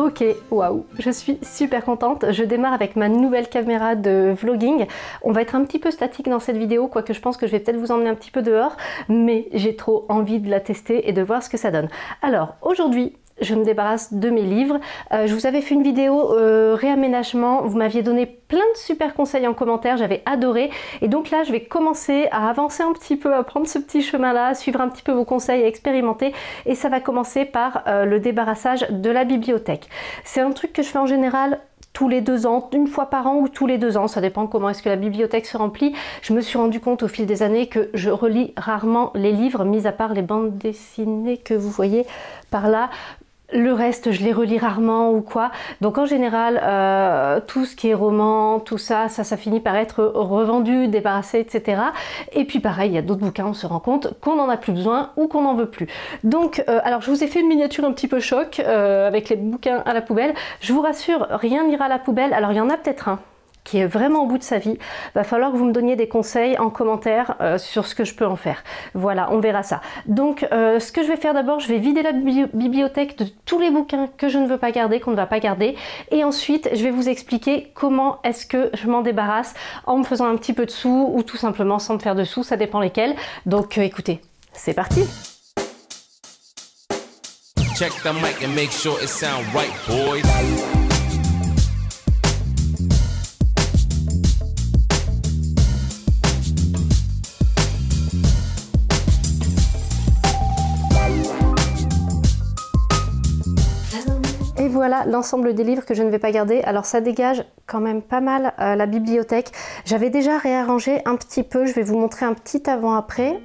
Ok, waouh, je suis super contente. Je démarre avec ma nouvelle caméra de vlogging. On va être un petit peu statique dans cette vidéo, quoique je pense que je vais peut-être vous emmener un petit peu dehors, mais j'ai trop envie de la tester et de voir ce que ça donne. Alors aujourd'hui, je me débarrasse de mes livres. Je vous avais fait une vidéo réaménagement, vous m'aviez donné plein de super conseils en commentaire, j'avais adoré. Et donc là, je vais commencer à avancer un petit peu, à prendre ce petit chemin-là, suivre un petit peu vos conseils, à expérimenter. Et ça va commencer par le débarrassage de la bibliothèque. C'est un truc que je fais en général tous les 2 ans, une fois par an ou tous les 2 ans, ça dépend comment est-ce que la bibliothèque se remplit. Je me suis rendu compte au fil des années que je relis rarement les livres, mis à part les bandes dessinées que vous voyez par là. Le reste, je les relis rarement ou quoi. Donc en général, tout ce qui est roman, tout ça, ça finit par être revendu, débarrassé, etc. Et puis pareil, il y a d'autres bouquins, on se rend compte qu'on n'en a plus besoin ou qu'on n'en veut plus. Donc, alors je vous ai fait une miniature un petit peu choc avec les bouquins à la poubelle. Je vous rassure, rien n'ira à la poubelle. Alors il y en a peut-être un qui est vraiment au bout de sa vie, va falloir que vous me donniez des conseils en commentaire sur ce que je peux en faire. Voilà, on verra ça. Donc ce que je vais faire d'abord, je vais vider la bibliothèque de tous les bouquins que je ne veux pas garder, qu'on ne va pas garder, et ensuite je vais vous expliquer comment est-ce que je m'en débarrasse en me faisant un petit peu de sous ou tout simplement sans me faire de sous, ça dépend lesquels. Donc écoutez, c'est parti. Check the mic and make sure it sound right, boys. Et voilà l'ensemble des livres que je ne vais pas garder. Alors ça dégage quand même pas mal la bibliothèque. J'avais déjà réarrangé un petit peu, je vais vous montrer un petit avant-après.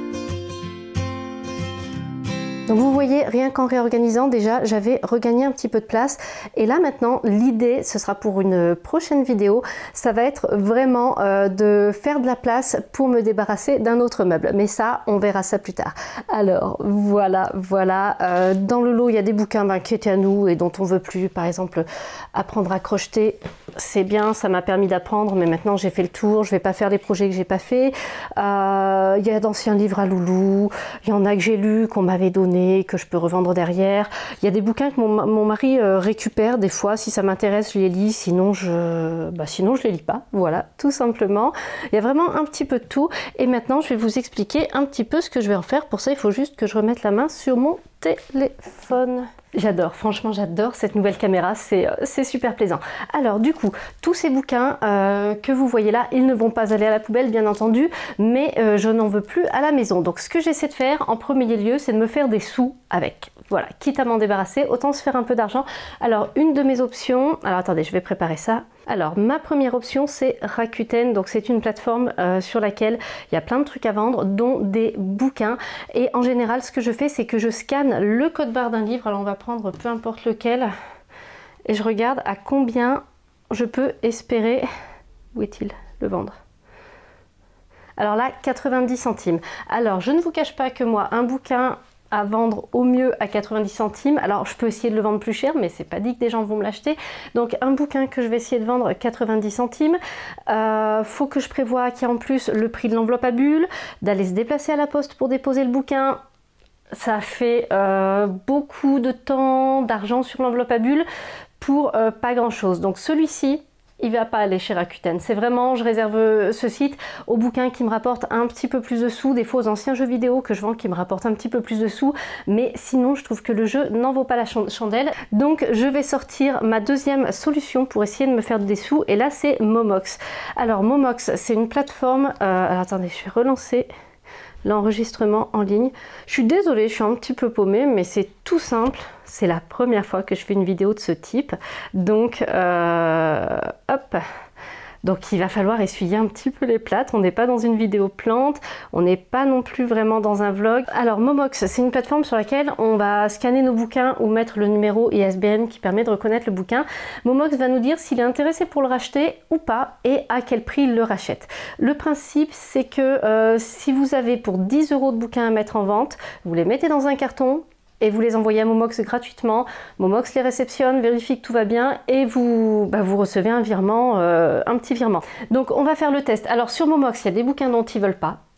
Donc vous voyez, rien qu'en réorganisant déjà, j'avais regagné un petit peu de place. Et là maintenant, l'idée, ce sera pour une prochaine vidéo, ça va être vraiment de faire de la place pour me débarrasser d'un autre meuble. Mais ça, on verra ça plus tard. Alors voilà. Dans le lot, il y a des bouquins qui étaient à nous et dont on veut plus. Par exemple, apprendre à crocheter, c'est bien, ça m'a permis d'apprendre, mais maintenant j'ai fait le tour, je vais pas faire les projets que j'ai pas fait. Il y a d'anciens livres à Loulou, il y en a que j'ai lus, qu'on m'avait donné, que je peux revendre derrière. Il y a des bouquins que mon mari récupère des fois, si ça m'intéresse je les lis, sinon je les lis pas, voilà, tout simplement. Il y a vraiment un petit peu de tout et maintenant je vais vous expliquer un petit peu ce que je vais en faire. Pour ça il faut juste que je remette la main sur mon téléphone. J'adore, franchement j'adore cette nouvelle caméra, c'est super plaisant. Alors du coup, tous ces bouquins que vous voyez là, ils ne vont pas aller à la poubelle bien entendu, mais je n'en veux plus à la maison. Donc ce que j'essaie de faire en premier lieu, c'est de me faire des sous avec. Voilà, quitte à m'en débarrasser, autant se faire un peu d'argent. Alors une de mes options, alors attendez, je vais préparer ça. Alors ma première option c'est Rakuten, donc c'est une plateforme sur laquelle il y a plein de trucs à vendre, dont des bouquins. Et en général ce que je fais c'est que je scanne le code barre d'un livre, alors on va prendre peu importe lequel, et je regarde à combien je peux espérer, où est-il, le vendre. Alors là 90 centimes. Alors je ne vous cache pas que moi un bouquin à vendre au mieux à 90 centimes. Alors je peux essayer de le vendre plus cher, mais c'est pas dit que des gens vont me l'acheter. Donc un bouquin que je vais essayer de vendre 90 centimes. Faut que je prévoie qu'il y a en plus le prix de l'enveloppe à bulles, d'aller se déplacer à la poste pour déposer le bouquin. Ça fait beaucoup de temps, d'argent sur l'enveloppe à bulles pour pas grand chose. Donc celui-ci, il va pas aller chez Rakuten. C'est vraiment, je réserve ce site aux bouquins qui me rapportent un petit peu plus de sous, des fois aux anciens jeux vidéo que je vends qui me rapportent un petit peu plus de sous, mais sinon je trouve que le jeu n'en vaut pas la chandelle. Donc je vais sortir ma deuxième solution pour essayer de me faire des sous, et là c'est Momox. Alors Momox, c'est une plateforme, alors attendez, je vais relancer l'enregistrement en ligne. Je suis désolée, je suis un petit peu paumée, mais c'est tout simple. C'est la première fois que je fais une vidéo de ce type. Donc, hop. Donc il va falloir essuyer un petit peu les plates. On n'est pas dans une vidéo plante, on n'est pas non plus vraiment dans un vlog. Alors Momox, c'est une plateforme sur laquelle on va scanner nos bouquins ou mettre le numéro ISBN qui permet de reconnaître le bouquin. Momox va nous dire s'il est intéressé pour le racheter ou pas et à quel prix il le rachète. Le principe c'est que si vous avez pour 10 € de bouquins à mettre en vente, vous les mettez dans un carton et vous les envoyez à Momox gratuitement. Momox les réceptionne, vérifie que tout va bien et vous recevez un virement, un petit virement. Donc on va faire le test. Alors sur Momox, il y a des bouquins dont ils veulent pas.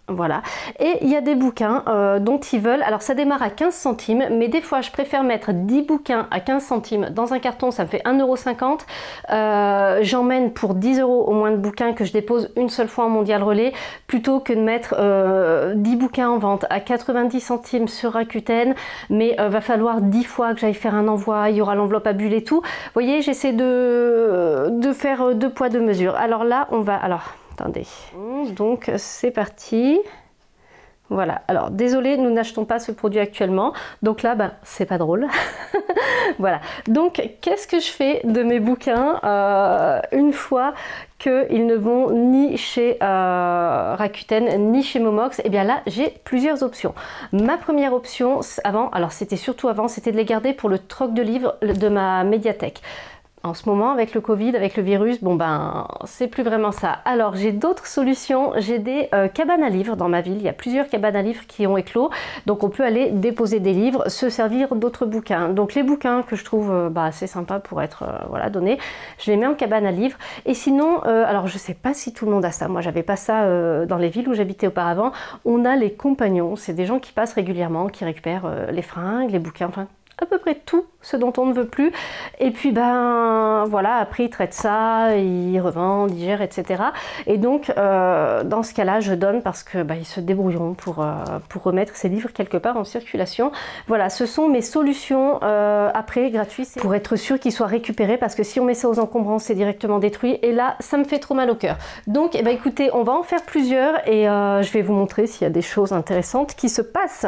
Voilà, et il y a des bouquins dont ils veulent, alors ça démarre à 15 centimes, mais des fois je préfère mettre 10 bouquins à 15 centimes dans un carton, ça me fait 1,50 €. J'emmène pour 10 € au moins de bouquins que je dépose une seule fois en Mondial Relais, plutôt que de mettre 10 bouquins en vente à 90 centimes sur Rakuten, mais va falloir 10 fois que j'aille faire un envoi, il y aura l'enveloppe à bulles et tout. Vous voyez, j'essaie de faire deux poids, deux mesures. Alors là, on va... Attendez, donc c'est parti. Voilà, alors désolé, nous n'achetons pas ce produit actuellement, donc là, ben, c'est pas drôle. Voilà, donc qu'est-ce que je fais de mes bouquins une fois qu'ils ne vont ni chez Rakuten ni chez Momox? Et bien là, j'ai plusieurs options. Ma première option, c'était de les garder pour le troc de livres de ma médiathèque. En ce moment, avec le Covid, avec le virus, bon ben, c'est plus vraiment ça. Alors, j'ai d'autres solutions. J'ai des cabanes à livres dans ma ville. Il y a plusieurs cabanes à livres qui ont éclos. Donc, on peut aller déposer des livres, se servir d'autres bouquins. Donc, les bouquins que je trouve assez sympas pour être voilà, donnés, je les mets en cabane à livres. Et sinon, alors, je sais pas si tout le monde a ça. Moi, j'avais pas ça dans les villes où j'habitais auparavant. On a les compagnons. C'est des gens qui passent régulièrement, qui récupèrent les fringues, les bouquins, enfin, à peu près tout ce dont on ne veut plus, et puis ben voilà, après ils traitent ça, ils revendent, ils gèrent, etc. Et donc dans ce cas-là, je donne parce que ben, ils se débrouilleront pour remettre ces livres quelque part en circulation. Voilà, ce sont mes solutions après gratuites pour être sûr qu'ils soient récupérés, parce que si on met ça aux encombrants, c'est directement détruit, et là ça me fait trop mal au cœur. Donc eh ben, écoutez, on va en faire plusieurs, et je vais vous montrer s'il y a des choses intéressantes qui se passent.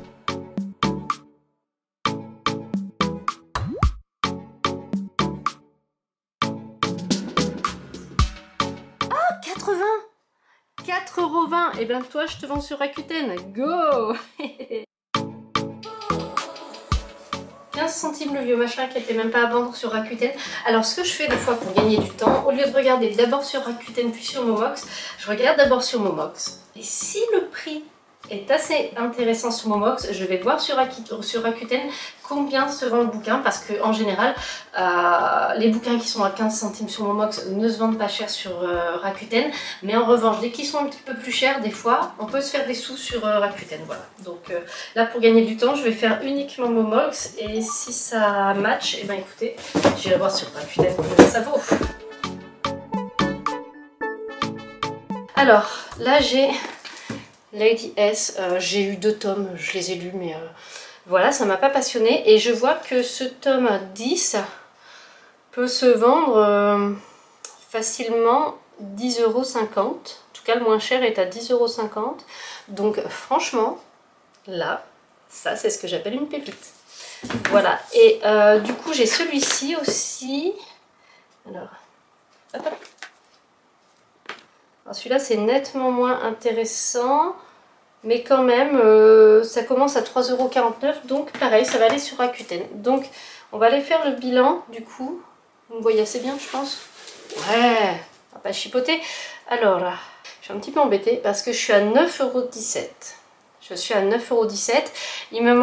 4,20 €. Et ben toi, je te vends sur Rakuten. Go. 15 centimes le vieux machin qui n'était même pas à vendre sur Rakuten. Alors ce que je fais des fois pour gagner du temps, au lieu de regarder d'abord sur Rakuten puis sur Momox, je regarde d'abord sur Momox. Et si le prix est assez intéressant sur Momox, je vais voir sur Rakuten combien se vend le bouquin, parce que en général les bouquins qui sont à 15 centimes sur Momox ne se vendent pas cher sur Rakuten, mais en revanche dès qu'ils sont un petit peu plus chers, des fois on peut se faire des sous sur Rakuten. Voilà, donc là pour gagner du temps je vais faire uniquement Momox, et si ça match, et ben écoutez, j'irai voir sur Rakuten combien ça vaut. Alors là j'ai Lady S, j'ai eu 2 tomes, je les ai lus, mais voilà, ça m'a pas passionné. Et je vois que ce tome 10 peut se vendre facilement 10,50 €. En tout cas, le moins cher est à 10,50 €. Donc franchement, là, ça c'est ce que j'appelle une pépite. Voilà, et du coup j'ai celui-ci aussi. Alors, hop, hop. Celui-là c'est nettement moins intéressant, mais quand même ça commence à 3,49 €, donc pareil, ça va aller sur Rakuten. Donc on va aller faire le bilan du coup. Vous me voyez assez bien, je pense. Ouais, on va pas chipoter. Alors là, je suis un petit peu embêtée parce que je suis à 9,17 €. Je suis à 9,17 €. Il me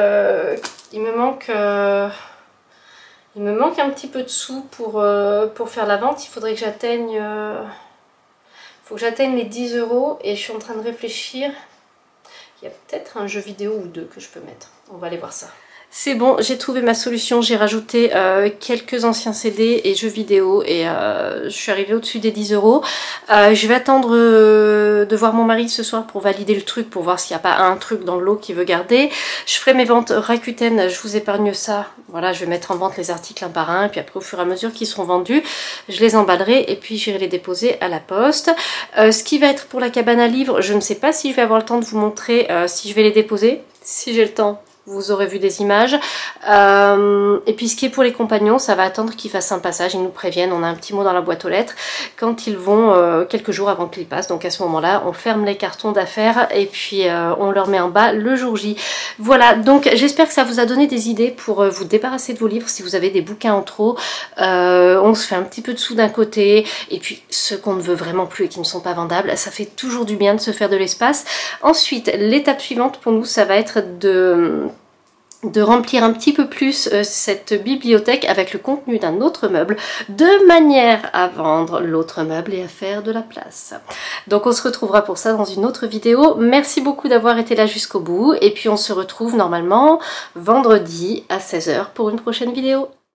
manque un petit peu de sous pour faire la vente. Il faudrait que j'atteigne... faut que j'atteigne les 10 € et je suis en train de réfléchir. Il y a peut-être un jeu vidéo ou 2 que je peux mettre. On va aller voir ça. C'est bon, j'ai trouvé ma solution. J'ai rajouté quelques anciens CD et jeux vidéo, et je suis arrivée au-dessus des 10 €. Je vais attendre de voir mon mari ce soir pour valider le truc, pour voir s'il n'y a pas un truc dans le lot qu'il veut garder. Je ferai mes ventes Rakuten, je vous épargne ça. Voilà, je vais mettre en vente les articles un par un, et puis après au fur et à mesure qu'ils seront vendus, je les emballerai et puis j'irai les déposer à la poste. Ce qui va être pour la cabane à livres, je ne sais pas si je vais avoir le temps de vous montrer si je vais les déposer. Si j'ai le temps, vous aurez vu des images. Et puis ce qui est pour les compagnons, ça va attendre qu'ils fassent un passage, ils nous préviennent, on a un petit mot dans la boîte aux lettres quand ils vont, quelques jours avant qu'ils passent. Donc à ce moment-là, on ferme les cartons d'affaires et puis on leur met en bas le jour J. Voilà, donc j'espère que ça vous a donné des idées pour vous débarrasser de vos livres si vous avez des bouquins en trop. On se fait un petit peu de sous d'un côté, et puis ceux qu'on ne veut vraiment plus et qui ne sont pas vendables, ça fait toujours du bien de se faire de l'espace. Ensuite, l'étape suivante pour nous, ça va être de remplir un petit peu plus cette bibliothèque avec le contenu d'un autre meuble, de manière à vendre l'autre meuble et à faire de la place. Donc on se retrouvera pour ça dans une autre vidéo. Merci beaucoup d'avoir été là jusqu'au bout, et puis on se retrouve normalement vendredi à 16 h pour une prochaine vidéo.